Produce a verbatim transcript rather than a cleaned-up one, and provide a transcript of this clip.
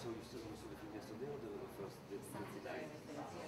So you still also the film yesterday or the first the, the Saturday, night? I think.